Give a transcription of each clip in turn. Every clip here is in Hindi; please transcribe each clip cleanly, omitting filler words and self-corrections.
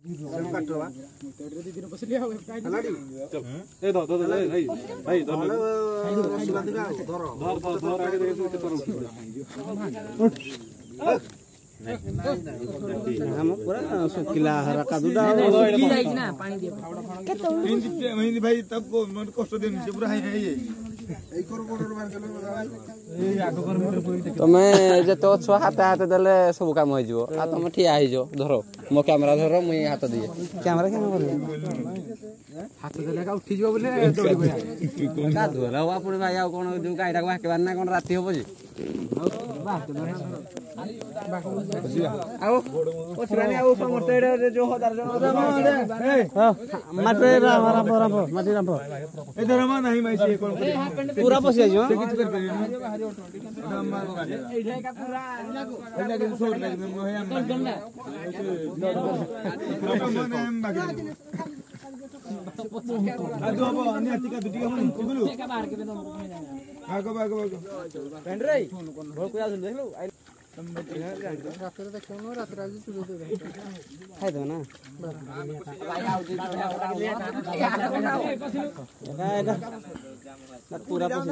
काटवा दी दिन पसली आ हलाडी ए दो भाई धर आगे देख के करो हम पूरा सुकिला हरा कादुडा सुकी जाई ना पानी दे हिंदी भाई तब को मन कष्ट देन से पूरा है ये ए कर बोर्डर मार के ए आगो कर मीटर पॉइंट तमे जे तो छ हाथ हाथ देले सब काम हो जिवो आ तमे ठिया हो जो धरो मो कैमरा धरो मुई हाथ दिए कैमरा केना करे हाथ देले का उठी जिवो बोले दौड़ी भया का धोला आपण भाई आ कोन जो गाइडा को हाके बार ना कोन राती होबो जी आओ ओसरानी आओ समर्तेडे जो हजार जन माटे हमारा बराबर माटी राम इधर हम नहीं मैं से कोन पूरा पसी आजो से किछ कर परियो एठा का पूरा एला के छोड़ दे मोहे हम गन्ना हम बाकी आदो अब अन्य टिका दुटी हम गुलु का बाहर के आगो पेन रे भोल को आजन देखलो रात देखो न रात रात चुलो दे खाइ दो ना भाई आउ पूरा पसी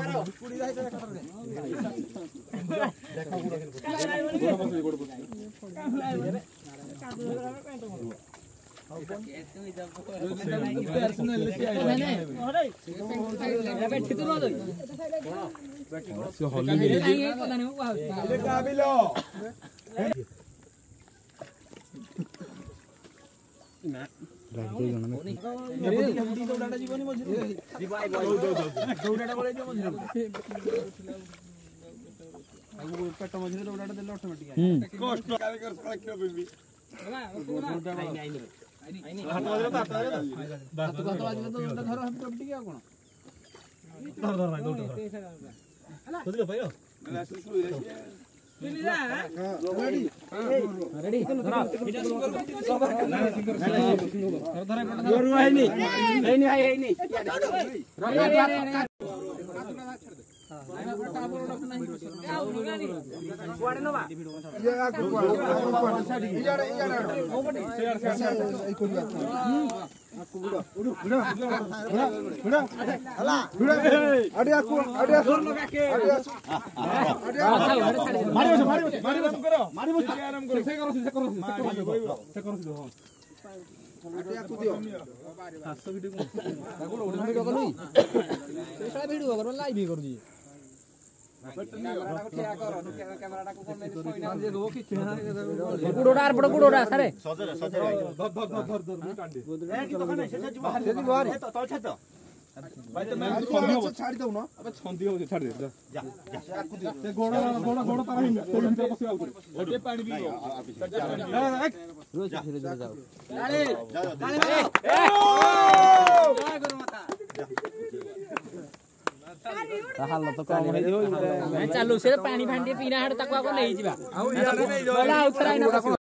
पेट मझे दौड़ाटा देले ऑटोमेटिक कष्ट कर साला बेबी हाथ वाला बात है बात तो धर हम टपटी क्या कोन धर भाई दो खुदले भाई रेडी गुड़ोड़ा सारे भाई तो मैं छाड़ दऊ ना अबे छंदी हो छाड़ दे जा ते गोड़ा तारा ही तो भीतर पसी आउ ओटे पानी भी रोज धीरे धीरे जाओ लाले लाले जय गुरु माता हाल तो कम है मैं चालू से पानी भांडी पीना हट तक को नहीं जीवा आ इधर नहीं जो बोला उतराई ना